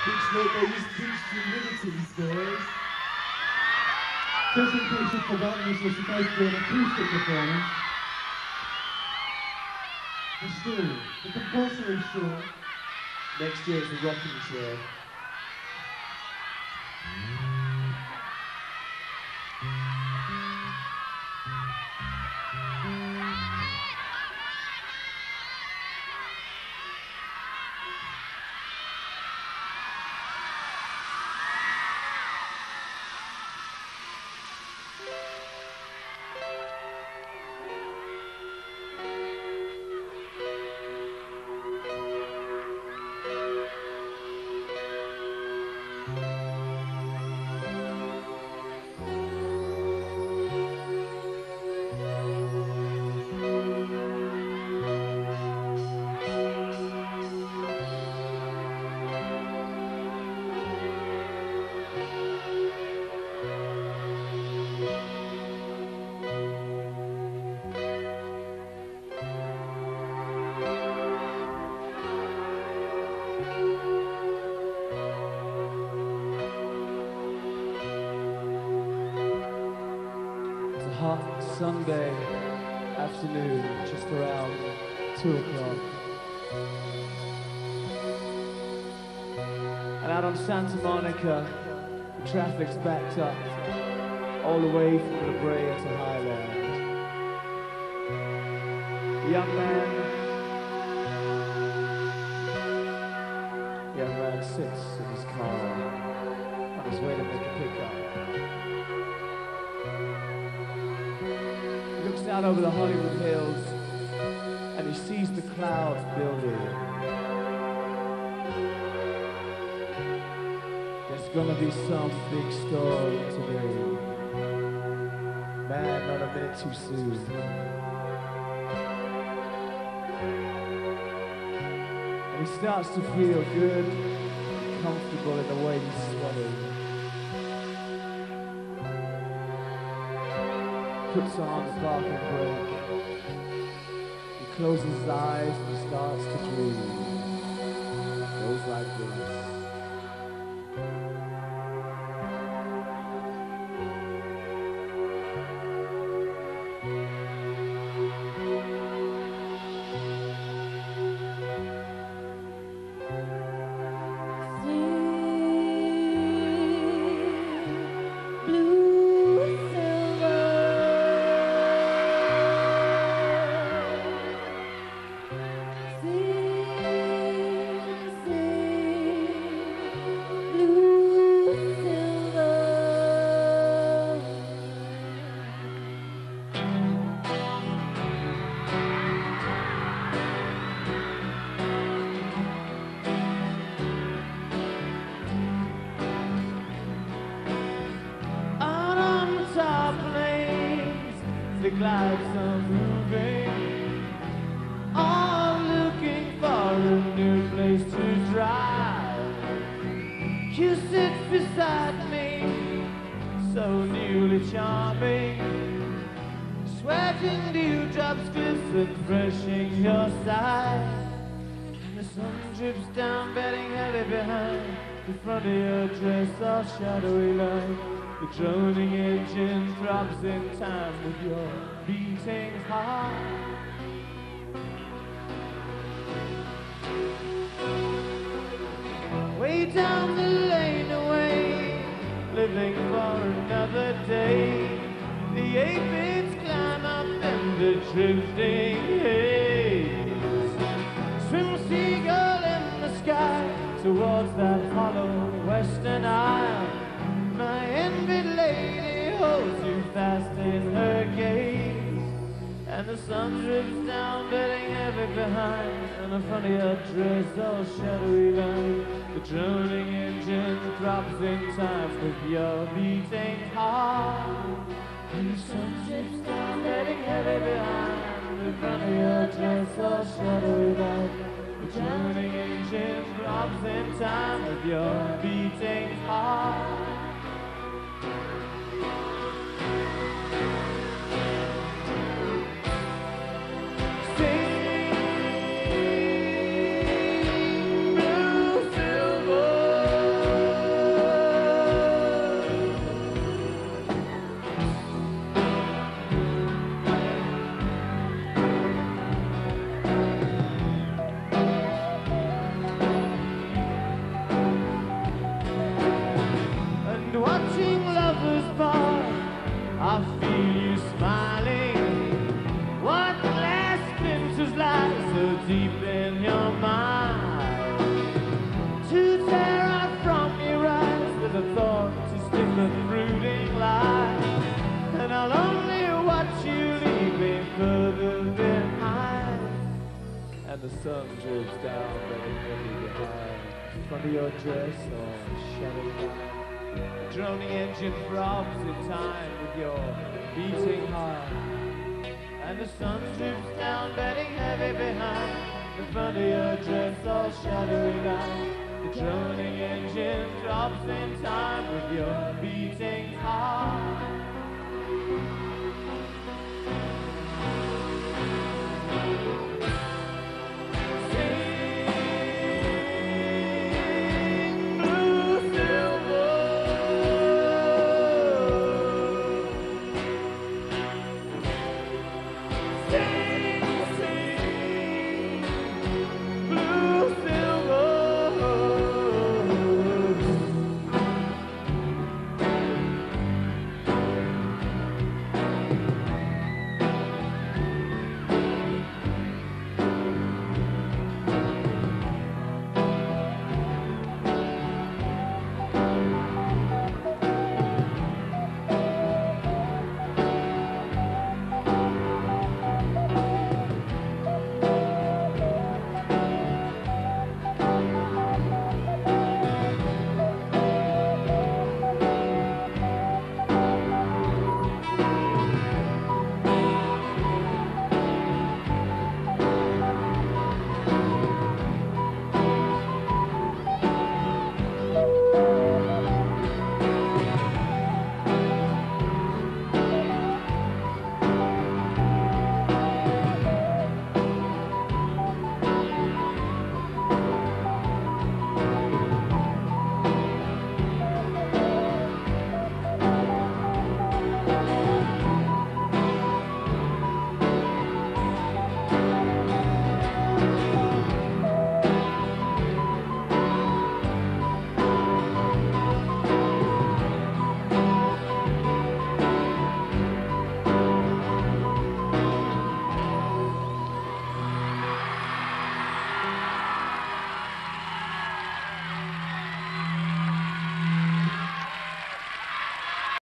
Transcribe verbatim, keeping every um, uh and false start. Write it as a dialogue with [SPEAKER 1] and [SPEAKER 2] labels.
[SPEAKER 1] Each note they used to teach humilities, boys. Just in case you've forgotten, this was supposed to be an acoustic performance. The stool, the compulsory stool.
[SPEAKER 2] Next year it's a rocking chair. Hot Sunday afternoon, just around two o'clock. And out on Santa Monica, the traffic's backed up all the way from La Brea to Highland. A young man, young man sits in his car on his way to make a pickup. He looks out over the Hollywood Hills and he sees the clouds building. There's gonna be some big story today. Man, not a minute too soon. And he starts to feel good, comfortable in the way he's sweating. Puts on the parking brake. He closes his eyes and he starts to dream. It goes like this. The clouds are moving, all looking for a new place to drive. You sit beside me, so newly charming, sweating dewdrops glisten fresh in your side. And the sun drips down, bedding heavy behind the front of your dress, all shadowy line. The droning engine throbs in time with your beating heart. Way down the lane away, living for another day. The aphids climb up in the drifting haze. Swim seagull in the sky towards that hollow western isle. My envied lady holds you fast in her gaze, and the sun drips down, bedding heavy behind, and the front of your dress all shadowy line. The droning engine throbs in time with your beating heart, and the sun drips down, bedding heavy behind, the front of your dress all shadowy line. The droning engine throbs in time with your beating heart. Blue silver. lies so deep in your mind. To tear out from your eyes with a thought to stick the brooding lie. And I'll only watch you leaving further behind. And the sun drips down very heavy behind. Front of your dress or shadow line. The droning engine throbs in time with your beating heart. And the sun drips down very heavy behind. The front of your dress all shadowy line. The droning engine drops in time with your beating heart.